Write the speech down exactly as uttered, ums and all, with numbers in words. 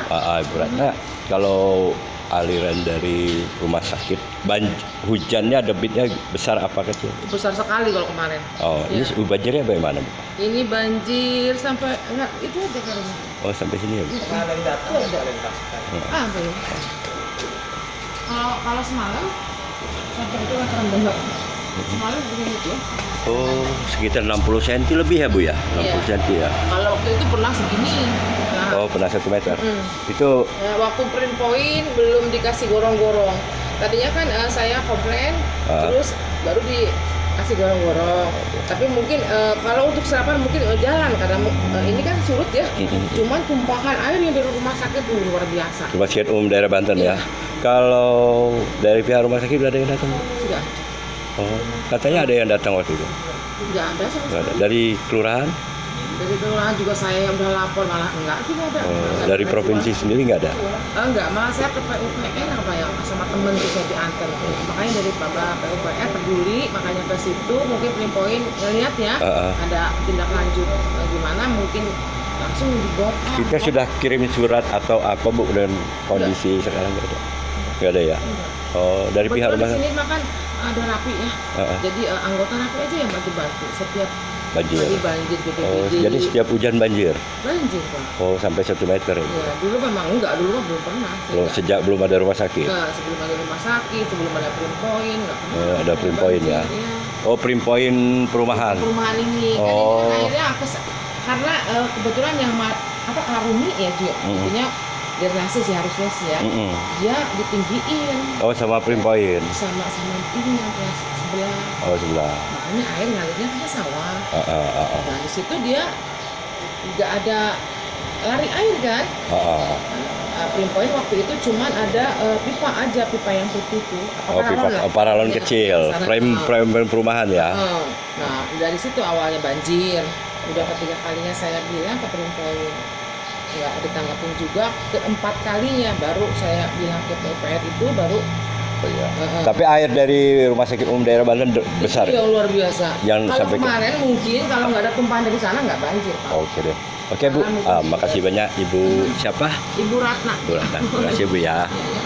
Ah, ah, berat. Nah, kalau aliran dari rumah sakit, banj hujannya debitnya besar apa kecil? Besar sekali kalau kemarin. Oh, Ya. ini banjirnya bagaimana, Bu? Ini banjir sampai enggak itu aja kan. Oh, sampai sini ya, Bu? Ada yang datang, Oh, ada yang datang. Ah, belum. Kalau kalau semalam sampai itu kan rendah. Semalam begini tuh. Oh, sekitar enam puluh sentimeter lebih ya, Bu ya? enam puluh sentimeter ya? Kalau waktu itu pernah segini. Nah, Oh, pernah satu meter. mm. Itu Eh, waktu print point belum dikasih gorong-gorong. Tadinya kan eh, saya komplain, Ah. terus baru dikasih gorong-gorong. Tapi mungkin eh, kalau untuk serapan mungkin eh, jalan karena eh, ini kan surut ya. Mm-mm. Cuman tumpahan air yang dari rumah sakit tuh luar biasa. Rumah Sakit Umum Daerah Banten Iya. ya. Kalau dari pihak rumah sakit ada yang datang? Sudah, Oh, katanya ada yang datang waktu itu. nggak ada sama Nggak ada. sekali. Dari kelurahan? Dari kelurahan juga saya udah lapor malah enggak sih nggak ada. Oh, Nggak dari ada. provinsi sendiri nggak ada? Eh, enggak, malah saya ke P U P R apa ya sama temen tuh saya diantar. Makanya dari Bapak P U P R peduli, makanya ke situ mungkin print point ngeliat ya Uh-uh. ada tindak lanjut eh, gimana mungkin langsung dibongkar. Kita sudah kirim surat atau apa, Bu, dan kondisi sekarang nggak ada? Nggak ada ya? Enggak. Oh, dari pihak Kebetulan rumah di sini makan ada rapi ya. Uh-uh. Jadi eh, anggota rapi aja yang bantu-bantu setiap banjir. kali banjir B P B D. Oh, jadi setiap hujan banjir? banjir Pak. Oh, sampai satu meter ya? Ya, dulu memang enggak, dulu mah belum pernah. Belum, Enggak. sejak belum ada rumah sakit? Nah, sebelum ada rumah sakit, sebelum ada print point, nggak pernah. Oh, ada print point ya? Iya. Oh, print point perumahan? Perumahan ini, kan Oh. ini kan akhirnya kes- karena eh, kebetulan yang ma- apa Karuni ya Ju, Mm-mm. intinya drainase sih harusnya sih ya, Mm-mm. dia ditinggiin Oh, sama print point? sama sama ini yang kelas sebelah, Oh, sebelah. makanya air ngalirnya ke sawah. Ah, ah, ah, ah. Nah di situ dia nggak ada lari air kan. Ah, ah. Uh, print point waktu itu cuman ada uh, pipa aja, pipa yang putih tuh. Oh, pipa oh, paralon Ya, kecil, sana- frame, uh, frame perumahan ya? uh, Nah dari situ awalnya banjir. Udah ketiga kalinya saya bilang ke print point, nggak ditanggapin juga. Keempat kalinya baru saya bilang ke P U P R itu baru. Oh, iya. uh, uh, Tapi air dari Rumah Sakit Umum Daerah Banten de- besar? Itu yang luar biasa. Yang Kalau sampai ke- kemarin mungkin kalau nggak ada tumpahan dari sana nggak banjir Pak. Oke deh. Oke, Bu, ah, makasih banyak Ibu siapa? Ibu Ratna. Bu Ratna. Terima kasih, Bu ya. Iya, iya.